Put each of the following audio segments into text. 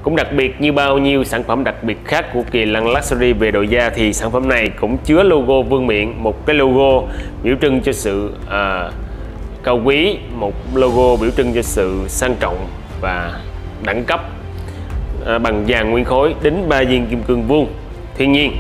Cũng đặc biệt như bao nhiêu sản phẩm đặc biệt khác của Kỳ Lân Luxury về đồ da thì sản phẩm này cũng chứa logo vương miện, một cái logo biểu trưng cho sự cao quý, một logo biểu trưng cho sự sang trọng và đẳng cấp, bằng vàng nguyên khối, đính 3 viên kim cương vuông thiên nhiên.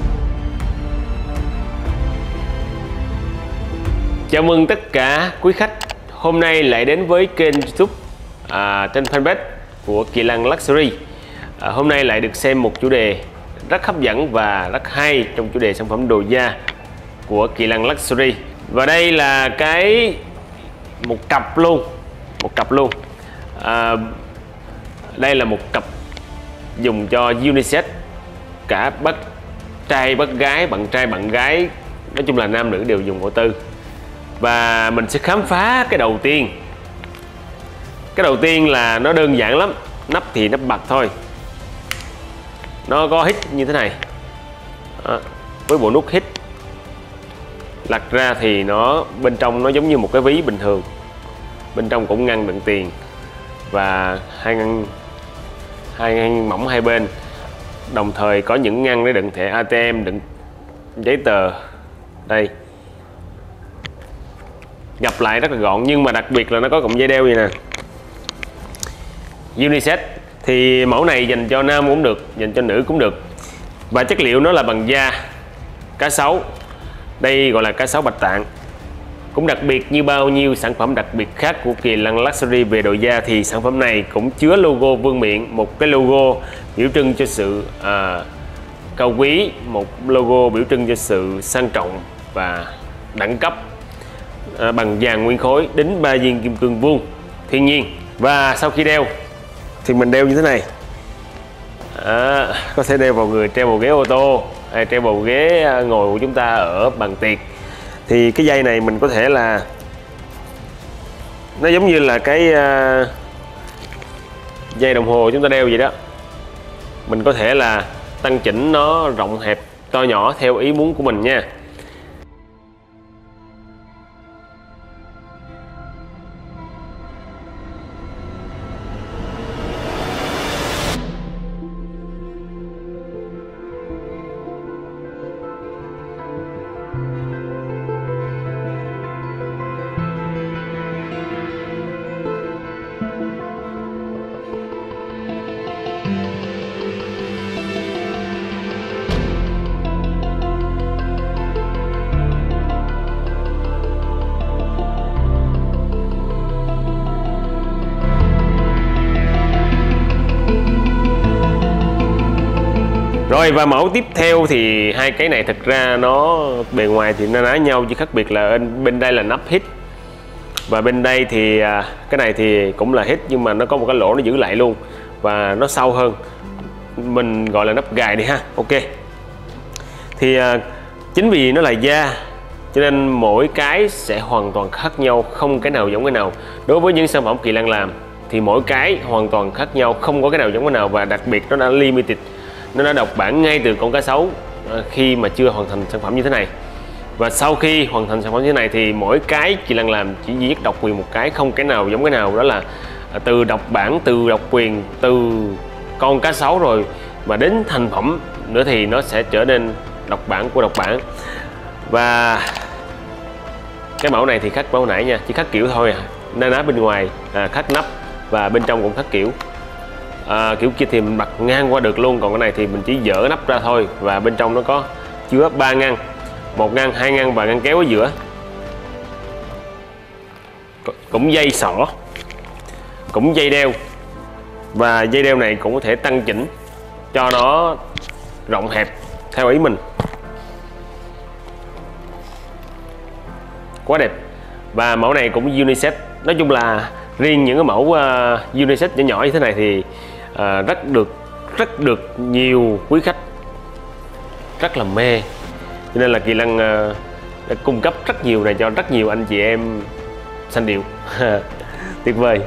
Chào mừng tất cả quý khách hôm nay lại đến với kênh YouTube trên fanpage của Kỳ Lân Luxury. Hôm nay lại được xem một chủ đề rất hấp dẫn và rất hay trong chủ đề sản phẩm đồ da của Kỳ Lân Luxury. Và đây là một cặp luôn. Đây là một cặp dùng cho unisex, cả bác trai bác gái, bạn trai bạn gái, nói chung là nam nữ đều dùng vô tư. Và mình sẽ khám phá cái đầu tiên. Cái đầu tiên là nó đơn giản lắm, nắp thì nắp bạc thôi, nó có hít như thế này. Với bộ nút hít lật ra thì nó bên trong nó giống như một cái ví bình thường, bên trong cũng ngăn đựng tiền và hai ngăn mỏng hai bên, đồng thời có những ngăn để đựng thẻ ATM, đựng giấy tờ. Đây, gặp lại rất là gọn, nhưng mà đặc biệt là nó có cọng dây đeo vậy nè. Unisex thì mẫu này dành cho nam cũng được, dành cho nữ cũng được, và chất liệu nó là bằng da cá sấu. Đây gọi là cá sấu bạch tạng. Cũng đặc biệt như bao nhiêu sản phẩm đặc biệt khác của Kỳ Lân Luxury về đồ da thì sản phẩm này cũng chứa logo vương miện, một cái logo biểu trưng cho sự cao quý, một logo biểu trưng cho sự sang trọng và đẳng cấp, bằng vàng nguyên khối, đính 3 viên kim cương vuông thiên nhiên. Và sau khi đeo thì mình đeo như thế này, có thể đeo vào người, treo vào ghế ô tô hay treo vào ghế ngồi của chúng ta ở bàn tiệc. Thì cái dây này mình có thể là nó giống như là cái dây đồng hồ chúng ta đeo vậy đó, mình có thể là tăng chỉnh nó rộng hẹp to nhỏ theo ý muốn của mình nha. Rồi, và mẫu tiếp theo thì hai cái này thực ra nó bề ngoài thì nó nái nhau, chỉ khác biệt là bên đây là nắp hít, và bên đây thì cái này thì cũng là hít nhưng mà nó có một cái lỗ nó giữ lại luôn và nó sâu hơn, mình gọi là nắp gài đi ha. Ok, thì chính vì nó là da cho nên mỗi cái sẽ hoàn toàn khác nhau, không cái nào giống cái nào. Đối với những sản phẩm Kỳ Lân làm thì mỗi cái hoàn toàn khác nhau, không có cái nào giống cái nào, và đặc biệt nó đã limited, nó đã độc bản ngay từ con cá sấu khi mà chưa hoàn thành sản phẩm như thế này. Và sau khi hoàn thành sản phẩm như thế này thì mỗi cái Kỳ Lân làm chỉ duy nhất độc quyền một cái, không cái nào giống cái nào. Đó là từ độc bản, từ độc quyền, từ con cá sấu rồi mà đến thành phẩm nữa thì nó sẽ trở nên độc bản của độc bản. Và cái mẫu này thì khác mẫu nãy nha, chỉ khác kiểu thôi, na ná bên ngoài khác nắp và bên trong cũng khác kiểu. Kiểu kia thì mình bật ngang qua được luôn, còn cái này thì mình chỉ dỡ nắp ra thôi, và bên trong nó có chứa 3 ngăn, 1 ngăn, 2 ngăn và ngăn kéo ở giữa. Cũng dây xỏ, cũng dây đeo, và dây đeo này cũng có thể tăng chỉnh cho nó rộng hẹp theo ý mình. Quá đẹp. Và mẫu này cũng unisex. Nói chung là riêng những cái mẫu unisex nhỏ nhỏ như thế này thì rất được nhiều quý khách rất là mê, cho nên là Kỳ Lân đã cung cấp rất nhiều này cho rất nhiều anh chị em xanh điệu. Tuyệt vời.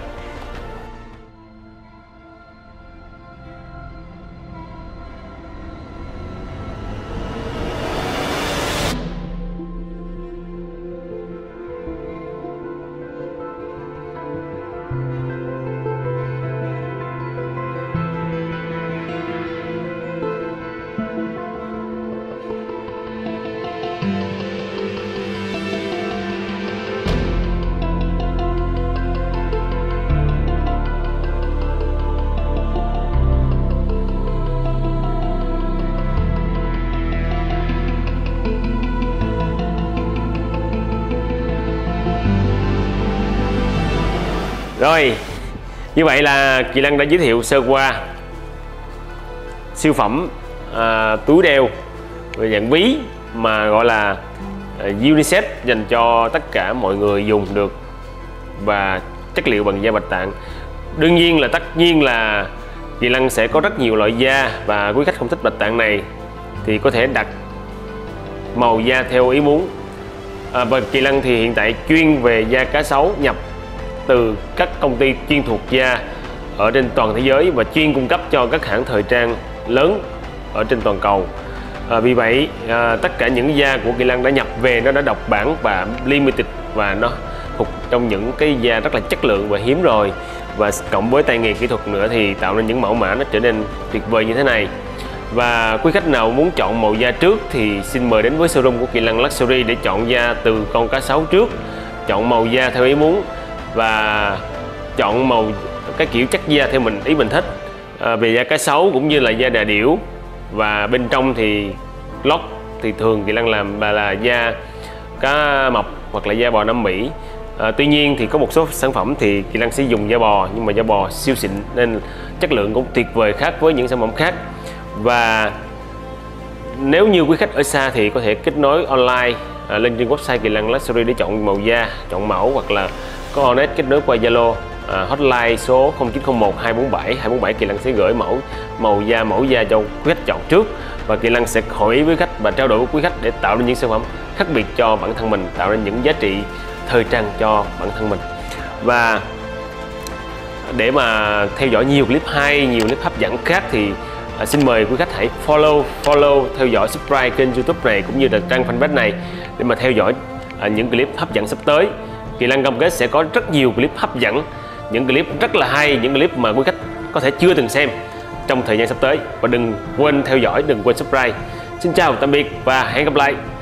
Rồi, như vậy là Kỳ Lân đã giới thiệu sơ qua siêu phẩm túi đeo dạng ví mà gọi là unisex, dành cho tất cả mọi người dùng được, và chất liệu bằng da bạch tạng. Đương nhiên là tất nhiên là Kỳ Lân sẽ có rất nhiều loại da, và quý khách không thích bạch tạng này thì có thể đặt màu da theo ý muốn. Và Kỳ Lân thì hiện tại chuyên về da cá sấu, nhập từ các công ty chuyên thuộc da ở trên toàn thế giới và chuyên cung cấp cho các hãng thời trang lớn ở trên toàn cầu. Vì vậy tất cả những da của Kỳ Lân đã nhập về, nó đã độc bản và limited, và nó thuộc trong những cái da rất là chất lượng và hiếm rồi, và cộng với tay nghề kỹ thuật nữa thì tạo nên những mẫu mã nó trở nên tuyệt vời như thế này. Và quý khách nào muốn chọn màu da trước thì xin mời đến với showroom của Kỳ Lân Luxury để chọn da từ con cá sấu trước, chọn màu da theo ý muốn và chọn màu cái kiểu chất da theo ý mình thích. Về da cá sấu cũng như là da đà điểu, và bên trong thì lót thì thường Kỳ Lân làm là da cá mập hoặc là da bò Nam Mỹ. Tuy nhiên thì có một số sản phẩm thì Kỳ Lân sẽ dùng da bò, nhưng mà da bò siêu xịn nên chất lượng cũng tuyệt vời khác với những sản phẩm khác. Và nếu như quý khách ở xa thì có thể kết nối online lên trên website Kỳ Lân Luxury để chọn màu da, chọn mẫu, hoặc là có Honest kết nối qua Zalo hotline số 0901 247 247. Kỳ Lân sẽ gửi màu da cho quý khách chọn trước, và Kỳ Lân sẽ hỏi ý với khách và trao đổi với quý khách để tạo nên những sản phẩm khác biệt cho bản thân mình, tạo nên những giá trị thời trang cho bản thân mình. Và để mà theo dõi nhiều clip hay, nhiều clip hấp dẫn khác thì xin mời quý khách hãy follow theo dõi, subscribe kênh YouTube này cũng như là trang fanpage này để mà theo dõi những clip hấp dẫn sắp tới. Kỳ Lân cam kết sẽ có rất nhiều clip hấp dẫn, những clip rất là hay, những clip mà quý khách có thể chưa từng xem trong thời gian sắp tới. Và đừng quên theo dõi, đừng quên subscribe. Xin chào tạm biệt và hẹn gặp lại.